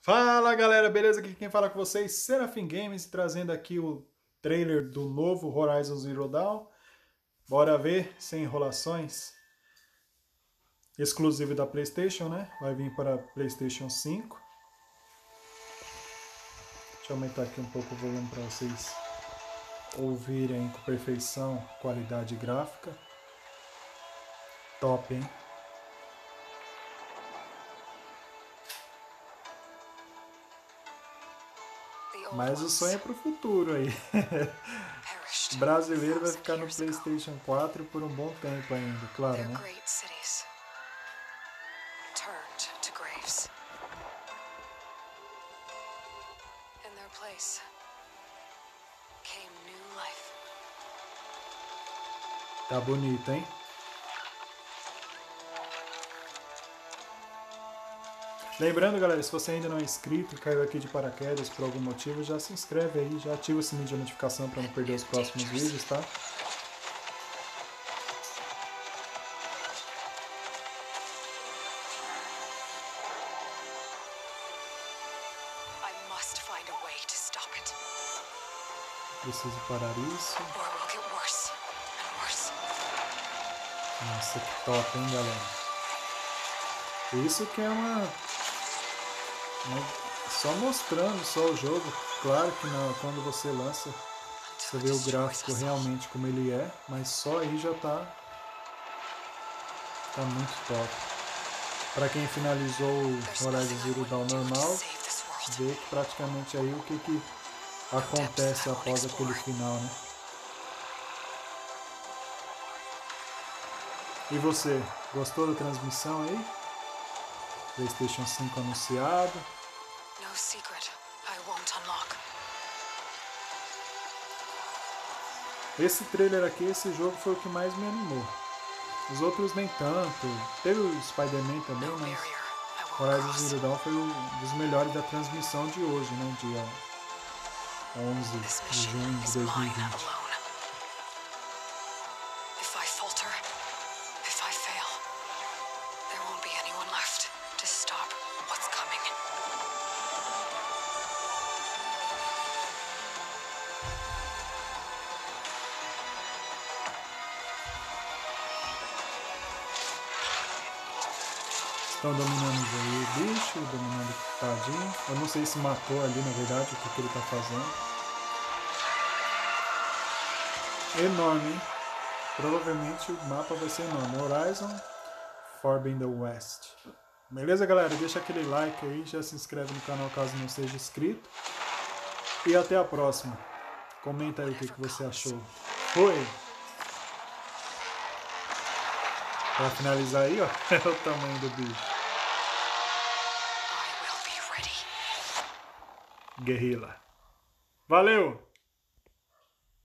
Fala galera, beleza? Aqui quem fala com vocês, Serafim Games, trazendo aqui o trailer do novo Horizon Zero Dawn. Bora ver, sem enrolações. Exclusivo da PlayStation, né? Vai vir para PlayStation 5. Deixa eu aumentar aqui um pouco o volume para vocês ouvirem com perfeição, qualidade gráfica. Top, hein? Mas o sonho é pro futuro aí. O brasileiro vai ficar no PlayStation 4 por um bom tempo ainda, claro, né? Tá bonito, hein? Lembrando, galera, se você ainda não é inscrito e caiu aqui de paraquedas por algum motivo, já se inscreve aí, já ativa o sininho de notificação para não perder os próximos vídeos, tá? Preciso parar isso. Nossa, que top, hein, galera? Isso que é só mostrando só o jogo. Claro que quando você lança, você vê o gráfico realmente como ele é, mas só aí já tá muito top. Para quem finalizou o Horizon Zero Dawn normal, vê que praticamente aí o que acontece após aquele final, né? E você, gostou da transmissão aí? PlayStation 5 anunciado. Esse trailer aqui, esse jogo foi o que mais me animou. Os outros nem tanto. Teve o Spider-Man também, mas Horizon Zero Dawn foi um dos melhores da transmissão de hoje, né? Dia 11 de junho de 2020. Estão dominando aí o bicho, dominando o tadinho. Eu não sei se matou ali, na verdade, o que ele tá fazendo. Enorme, hein? Provavelmente o mapa vai ser enorme. Horizon Forbidden West. Beleza, galera? Deixa aquele like aí, já se inscreve no canal caso não seja inscrito. E até a próxima. Comenta aí o que você achou. Foi! Pra finalizar aí, ó, é o tamanho do bicho. Guerrilla. Valeu!